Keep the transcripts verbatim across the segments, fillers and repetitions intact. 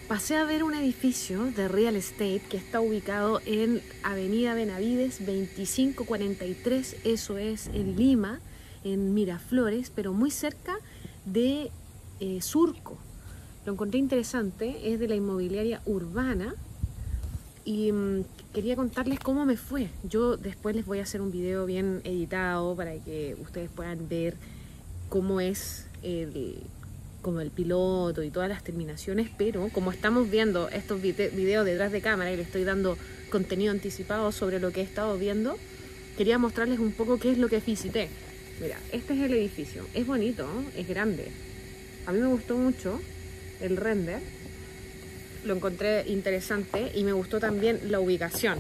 pasé a ver un edificio de real estate que está ubicado en Avenida Benavides veinticinco cuarenta y tres, eso es en Lima, en Miraflores, pero muy cerca de eh, Surco. Lo encontré interesante, es de la inmobiliaria Urbana y mmm, quería contarles cómo me fue. Yo después les voy a hacer un video bien editado para que ustedes puedan ver cómo es el... como el piloto y todas las terminaciones, pero como estamos viendo estos videos detrás de cámara y les estoy dando contenido anticipado sobre lo que he estado viendo, quería mostrarles un poco qué es lo que visité. Mira, este es el edificio, es bonito, es grande, a mí me gustó mucho el render, lo encontré interesante y me gustó también la ubicación.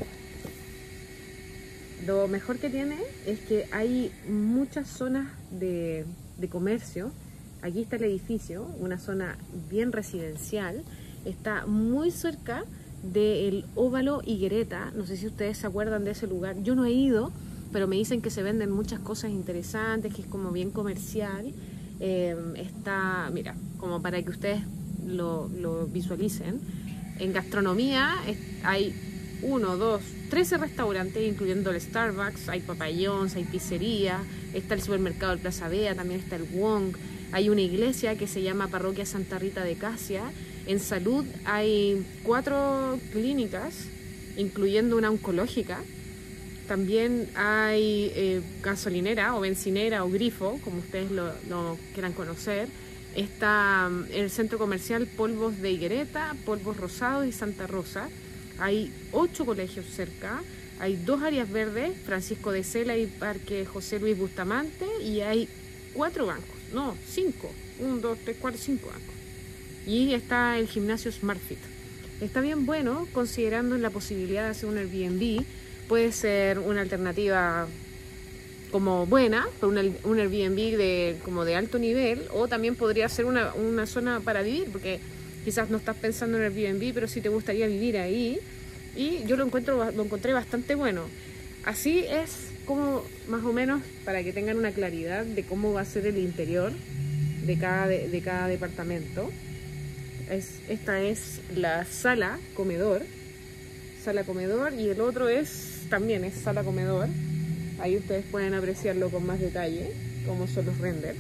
Lo mejor que tiene es que hay muchas zonas de, de comercio. Aquí está el edificio, una zona bien residencial, está muy cerca del Óvalo Higuereta, no sé si ustedes se acuerdan de ese lugar, yo no he ido, pero me dicen que se venden muchas cosas interesantes, que es como bien comercial, eh, está, mira, como para que ustedes lo, lo visualicen, en gastronomía es, hay uno, dos, trece restaurantes, incluyendo el Starbucks, hay papayons, hay pizzería, está el supermercado del Plaza Vea, también está el Wong. Hay una iglesia que se llama Parroquia Santa Rita de Casia. En salud hay cuatro clínicas, incluyendo una oncológica. También hay eh, gasolinera o bencinera o grifo, como ustedes lo, lo quieran conocer. Está um, el centro comercial Polvos de Higuereta, Polvos Rosados y Santa Rosa. Hay ocho colegios cerca. Hay dos áreas verdes, Francisco de Sela y Parque José Luis Bustamante. Y hay cuatro bancos. No, cinco, uno, dos, tres, cuatro, cinco bancos. Y está el gimnasio SmartFit. Está bien bueno, considerando la posibilidad de hacer un Airbnb. Puede ser una alternativa como buena, un, un Airbnb de, como de alto nivel, o también podría ser una, una zona para vivir, porque quizás no estás pensando en Airbnb, pero sí te gustaría vivir ahí. Y yo lo, encuentro, lo encontré bastante bueno. Así es como más o menos para que tengan una claridad de cómo va a ser el interior de cada, de, de cada departamento. Es, esta es la sala comedor, sala comedor y el otro es también es sala comedor. Ahí ustedes pueden apreciarlo con más detalle, cómo son los renders.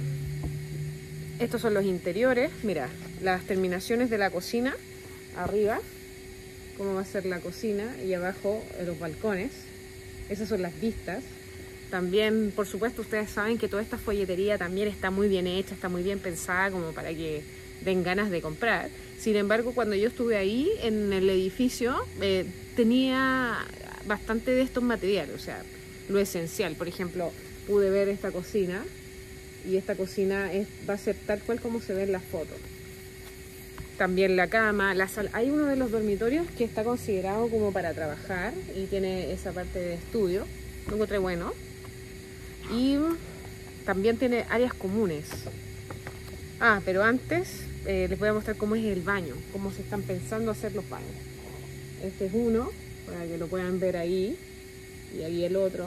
Estos son los interiores, mira, las terminaciones de la cocina, arriba, cómo va a ser la cocina y abajo los balcones. Esas son las vistas. También, por supuesto, ustedes saben que toda esta folletería también está muy bien hecha, está muy bien pensada como para que den ganas de comprar. Sin embargo, cuando yo estuve ahí en el edificio, eh, tenía bastante de estos materiales, o sea, lo esencial. Por ejemplo, pude ver esta cocina y esta cocina es, va a ser tal cual como se ve en las fotos. También la cama, la sala. Hay uno de los dormitorios que está considerado como para trabajar y tiene esa parte de estudio, lo encontré bueno. Y también tiene áreas comunes. Ah, pero antes eh, les voy a mostrar cómo es el baño, cómo se están pensando hacer los baños. Este es uno, para que lo puedan ver ahí, y ahí el otro.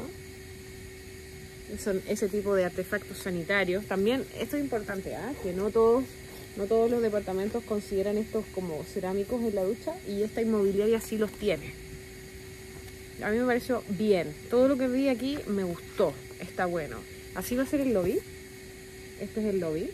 Son ese tipo de artefactos sanitarios. También, esto es importante, ¿eh? que no todos... No todos los departamentos consideran estos como cerámicos en la ducha y esta inmobiliaria sí los tiene. A mí me pareció bien. Todo lo que vi aquí me gustó. Está bueno. Así va a ser el lobby. Este es el lobby.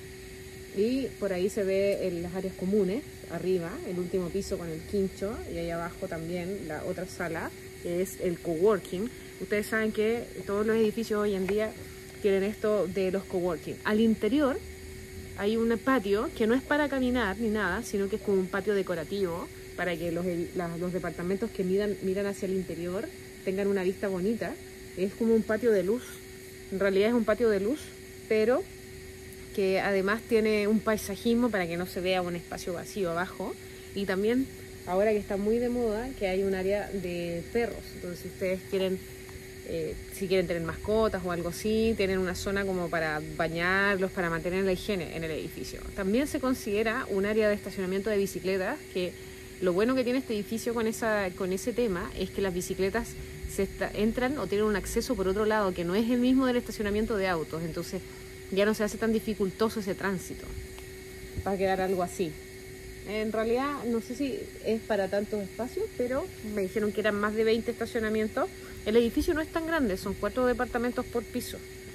Y por ahí se ve en las áreas comunes, arriba, el último piso con el quincho. Y ahí abajo también la otra sala, que es el coworking. Ustedes saben que todos los edificios hoy en día tienen esto de los coworking. Al interior hay un patio que no es para caminar ni nada, sino que es como un patio decorativo para que los, la, los departamentos que miran, miran hacia el interior tengan una vista bonita. Es como un patio de luz, en realidad es un patio de luz, pero que además tiene un paisajismo para que no se vea un espacio vacío abajo. Y también, ahora que está muy de moda, que hay un área de perros, entonces si ustedes quieren... Eh, si quieren tener mascotas o algo así, tienen una zona como para bañarlos, para mantener la higiene en el edificio. También se considera un área de estacionamiento de bicicletas, que lo bueno que tiene este edificio con, esa, con ese tema es que las bicicletas se está, entran o tienen un acceso por otro lado que no es el mismo del estacionamiento de autos, entonces ya no se hace tan dificultoso ese tránsito. Va a quedar algo así. En realidad no sé si es para tantos espacios, pero me dijeron que eran más de veinte estacionamientos. El edificio no es tan grande, son cuatro departamentos por piso.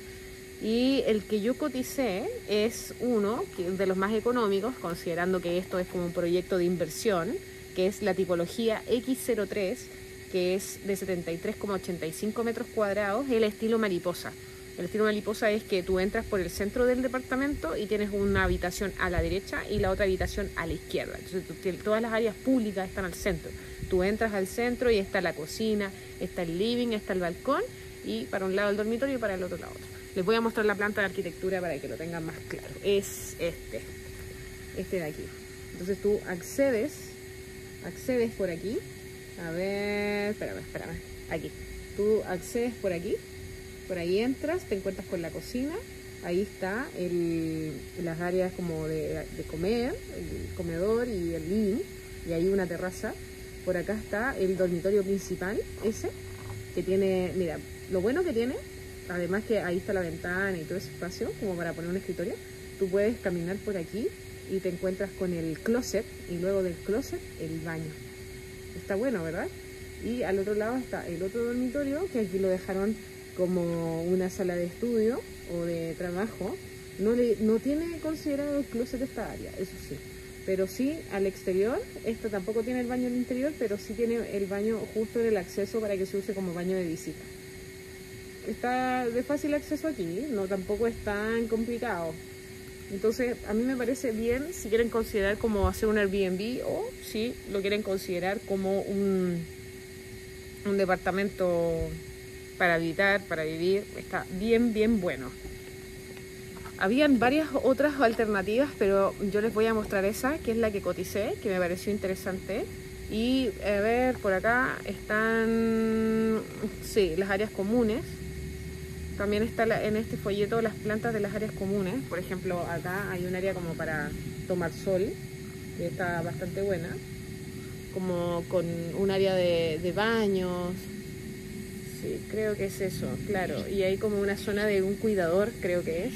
Y el que yo coticé es uno de los más económicos, considerando que esto es como un proyecto de inversión, que es la tipología equis cero tres, que es de setenta y tres coma ochenta y cinco metros cuadrados, el estilo mariposa. El estilo mariposa es que tú entras por el centro del departamento y tienes una habitación a la derecha y la otra habitación a la izquierda. Entonces tú, todas las áreas públicas están al centro. Tú entras al centro y está la cocina, está el living, está el balcón y para un lado el dormitorio y para el otro lado otro. Les voy a mostrar la planta de arquitectura para que lo tengan más claro. Es este, este de aquí. Entonces tú accedes, accedes por aquí. A ver, espérame, espérame. Aquí. Tú accedes por aquí. Por ahí entras, te encuentras con la cocina, ahí está el, las áreas como de, de comer, el comedor y el living, y ahí una terraza. Por acá está el dormitorio principal, ese, que tiene, mira, lo bueno que tiene, además que ahí está la ventana y todo ese espacio, como para poner un escritorio, tú puedes caminar por aquí y te encuentras con el closet, y luego del closet, el baño. Está bueno, ¿verdad? Y al otro lado está el otro dormitorio, que aquí lo dejaron como una sala de estudio o de trabajo. No, le, no tiene considerado el closet esta área, eso sí, pero sí al exterior. Esta tampoco tiene el baño en el interior, pero sí tiene el baño justo en el acceso para que se use como baño de visita. Está de fácil acceso aquí, no tampoco es tan complicado. Entonces a mí me parece bien si quieren considerar como hacer un Airbnb o si lo quieren considerar como un, un departamento para habitar, para vivir. Está bien, bien bueno. Habían varias otras alternativas, pero yo les voy a mostrar esa, que es la que coticé, que me pareció interesante. Y a ver, por acá están, sí, las áreas comunes. También está la, en este folleto las plantas de las áreas comunes. Por ejemplo, acá hay un área como para tomar sol, que está bastante buena. Como con un área de, de baños. Sí, creo que es eso, claro. Y hay como una zona de un cuidador, creo que es.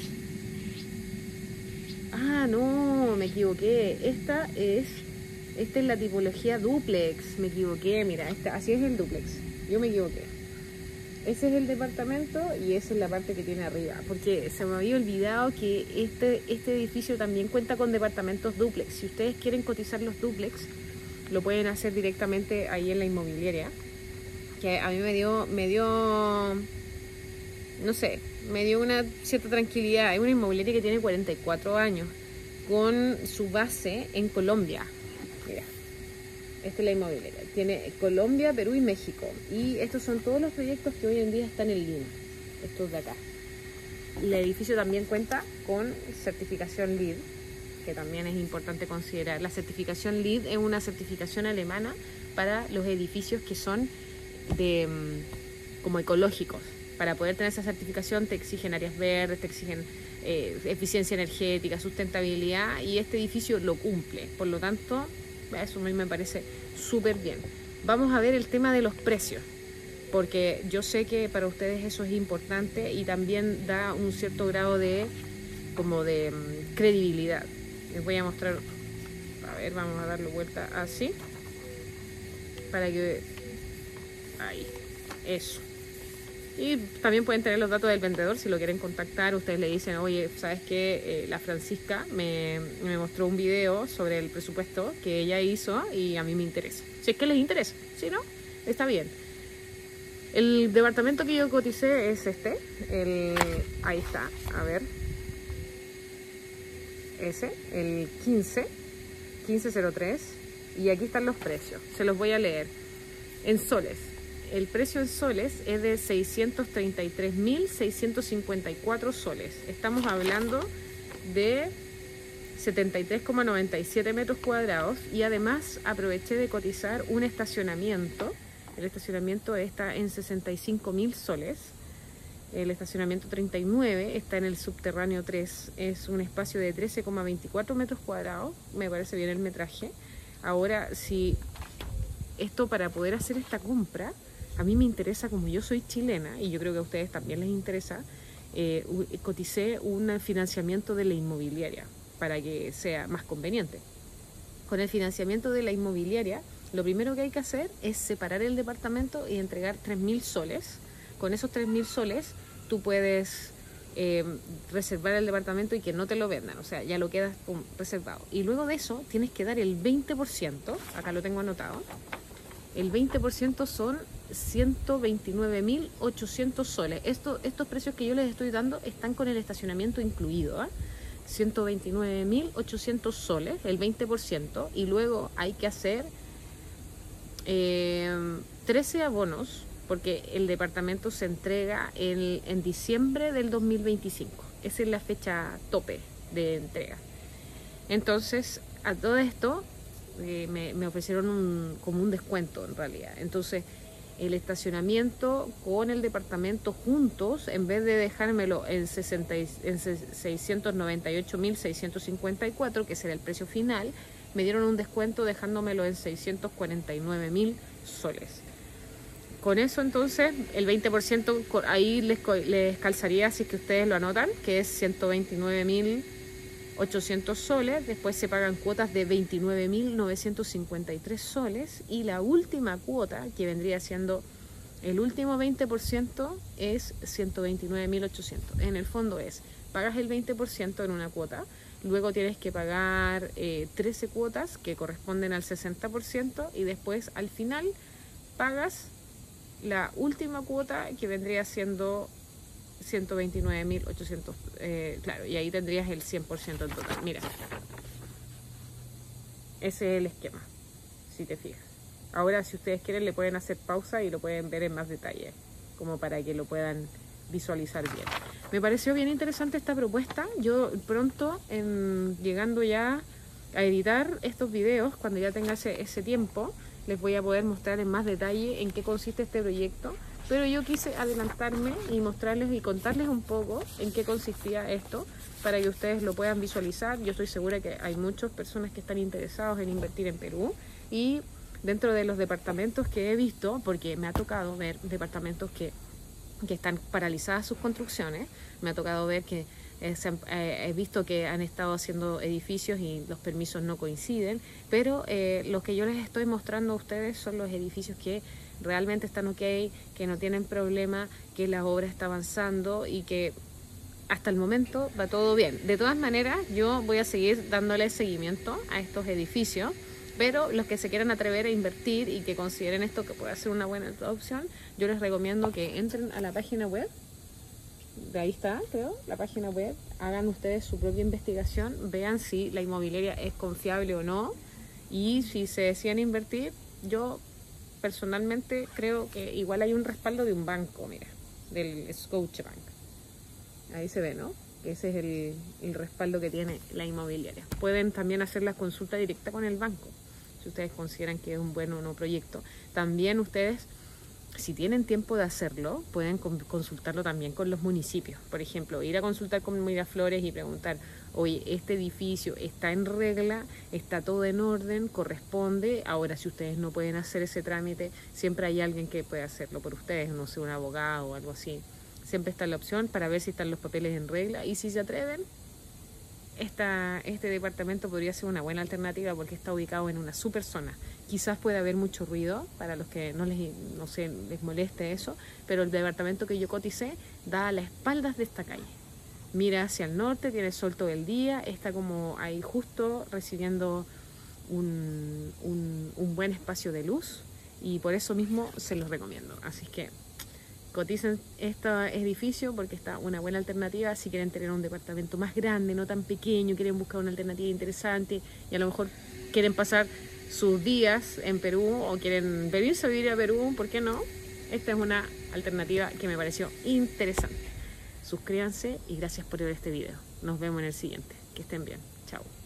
Ah, no, me equivoqué. Esta es, esta es la tipología dúplex. Me equivoqué, mira, esta, así es el dúplex. Yo me equivoqué. Ese es el departamento y esa es la parte que tiene arriba. Porque se me había olvidado que este, este edificio también cuenta con departamentos dúplex. Si ustedes quieren cotizar los dúplex, lo pueden hacer directamente ahí en la inmobiliaria. Que a mí me dio, me dio, no sé, me dio una cierta tranquilidad. Hay una inmobiliaria que tiene cuarenta y cuatro años, con su base en Colombia. Mira, esta es la inmobiliaria. Tiene Colombia, Perú y México. Y estos son todos los proyectos que hoy en día están en Lima, estos de acá. El edificio también cuenta con certificación LEED, que también es importante considerar. La certificación LEED es una certificación alemana para los edificios que son de como ecológicos. Para poder tener esa certificación te exigen áreas verdes, te exigen eh, eficiencia energética, sustentabilidad, y este edificio lo cumple. Por lo tanto, eso a mí me parece súper bien. Vamos a ver el tema de los precios, porque yo sé que para ustedes eso es importante y también da un cierto grado de como de um, credibilidad. Les voy a mostrar, a ver, vamos a darle vuelta así para que ahí, eso. Y también pueden tener los datos del vendedor si lo quieren contactar. Ustedes le dicen, oye, ¿sabes qué? Eh, la Francisca me, me mostró un video sobre el presupuesto que ella hizo y a mí me interesa. Si es que les interesa, si no, está bien. El departamento que yo coticé es este. El, ahí está, a ver. Ese, el quince, quince cero tres. Y aquí están los precios. Se los voy a leer. En soles. El precio en soles es de seiscientos treinta y tres mil seiscientos cincuenta y cuatro soles. Estamos hablando de setenta y tres coma noventa y siete metros cuadrados. Y además aproveché de cotizar un estacionamiento. El estacionamiento está en sesenta y cinco mil soles. El estacionamiento treinta y nueve está en el subterráneo tres. Es un espacio de trece coma veinticuatro metros cuadrados. Me parece bien el metraje. Ahora, si esto, para poder hacer esta compra, a mí me interesa, como yo soy chilena, y yo creo que a ustedes también les interesa, eh, coticé un financiamiento de la inmobiliaria para que sea más conveniente. con el financiamiento de la inmobiliaria, lo primero que hay que hacer es separar el departamento y entregar tres mil soles. Con esos tres mil soles tú puedes eh, reservar el departamento y que no te lo vendan, o sea, ya lo quedas pum, reservado. Y luego de eso tienes que dar el veinte por ciento, acá lo tengo anotado, el veinte por ciento son ciento veintinueve mil ochocientos soles. Esto, estos precios que yo les estoy dando están con el estacionamiento incluido, ¿eh? ciento veintinueve mil ochocientos soles, el veinte por ciento, y luego hay que hacer eh, trece abonos, porque el departamento se entrega en, en diciembre del dos mil veinticinco. Esa es la fecha tope de entrega. Entonces, a todo esto eh, me, me ofrecieron un, como un descuento en realidad. Entonces, el estacionamiento con el departamento juntos, en vez de dejármelo en, sesenta, en seiscientos noventa y ocho mil seiscientos cincuenta y cuatro, que será el precio final, me dieron un descuento dejándomelo en seiscientos cuarenta y nueve mil soles. Con eso entonces el veinte por ciento ahí les, les calzaría, si es que ustedes lo anotan, que es ciento veintinueve mil ochocientos soles. Después se pagan cuotas de veintinueve mil novecientos cincuenta y tres soles, y la última cuota, que vendría siendo el último veinte por ciento, es ciento veintinueve mil ochocientos. En el fondo es, pagas el veinte por ciento en una cuota, luego tienes que pagar eh, trece cuotas que corresponden al sesenta por ciento, y después al final pagas la última cuota, que vendría siendo ciento veintinueve mil ochocientos, eh, claro, y ahí tendrías el cien por ciento en total. Mira, ese es el esquema, si te fijas. Ahora, si ustedes quieren, le pueden hacer pausa y lo pueden ver en más detalle, como para que lo puedan visualizar bien. Me pareció bien interesante esta propuesta. Yo pronto, en, llegando ya a editar estos videos, cuando ya tenga ese, ese tiempo, les voy a poder mostrar en más detalle en qué consiste este proyecto, pero yo quise adelantarme y mostrarles y contarles un poco en qué consistía esto, para que ustedes lo puedan visualizar. Yo estoy segura que hay muchas personas que están interesados en invertir en Perú, y dentro de los departamentos que he visto, porque me ha tocado ver departamentos que, que están paralizadas sus construcciones, me ha tocado ver que Eh, se han, eh, he visto que han estado haciendo edificios y los permisos no coinciden, pero eh, lo que yo les estoy mostrando a ustedes son los edificios que realmente están ok, que no tienen problema, que la obra está avanzando y que hasta el momento va todo bien. De todas maneras, yo voy a seguir dándole seguimiento a estos edificios, pero los que se quieran atrever a invertir y que consideren esto que puede ser una buena opción, yo les recomiendo que entren a la página web. De ahí está, creo, la página web. Hagan ustedes su propia investigación, vean si la inmobiliaria es confiable o no, y si se deciden invertir, yo personalmente creo que igual hay un respaldo de un banco, mira, del Scotiabank. Ahí se ve, ¿no? Que ese es el, el respaldo que tiene la inmobiliaria. Pueden también hacer la consulta directa con el banco, si ustedes consideran que es un buen o no proyecto. También ustedes, si tienen tiempo de hacerlo, pueden consultarlo también con los municipios. Por ejemplo, ir a consultar con Miraflores y preguntar, oye, este edificio está en regla, está todo en orden, corresponde. Ahora, si ustedes no pueden hacer ese trámite, siempre hay alguien que puede hacerlo por ustedes, no sé, un abogado o algo así. Siempre está la opción para ver si están los papeles en regla, y si se atreven, esta, este departamento podría ser una buena alternativa, porque está ubicado en una super zona. Quizás pueda haber mucho ruido para los que no les, no sé, les moleste eso, pero el departamento que yo coticé da a las espaldas de esta calle. Mira hacia el norte, tiene sol todo el día, está como ahí justo recibiendo un, un, un buen espacio de luz, y por eso mismo se los recomiendo. Así que coticen este edificio, porque está una buena alternativa si quieren tener un departamento más grande, no tan pequeño, quieren buscar una alternativa interesante, y a lo mejor quieren pasar sus días en Perú o quieren venirse a vivir a Perú, ¿por qué no? Esta es una alternativa que me pareció interesante. Suscríbanse y gracias por ver este video. Nos vemos en el siguiente. Que estén bien. Chao.